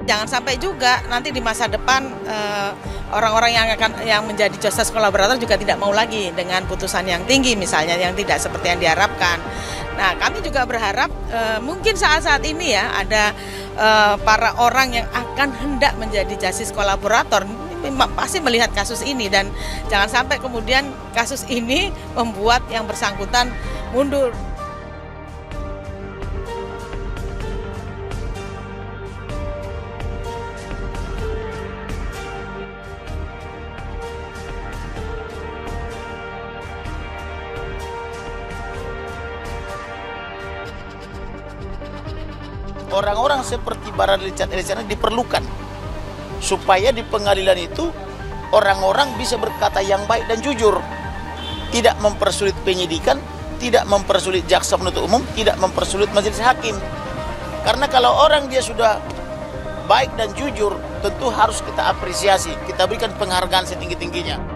Jangan sampai juga nanti di masa depan orang-orang yang menjadi justice kolaborator juga tidak mau lagi dengan putusan yang tinggi misalnya yang tidak seperti yang diharapkan. Nah, kami juga berharap mungkin saat-saat ini ya ada para orang yang akan hendak menjadi justice kolaborator pasti melihat kasus ini dan jangan sampai kemudian kasus ini membuat yang bersangkutan mundur. Orang-orang seperti Barada Richard Eliezer diperlukan supaya di pengadilan itu orang-orang bisa berkata yang baik dan jujur, tidak mempersulit penyidikan, tidak mempersulit jaksa penuntut umum, tidak mempersulit majelis hakim. Karena kalau orang dia sudah baik dan jujur, tentu harus kita apresiasi, kita berikan penghargaan setinggi-tingginya.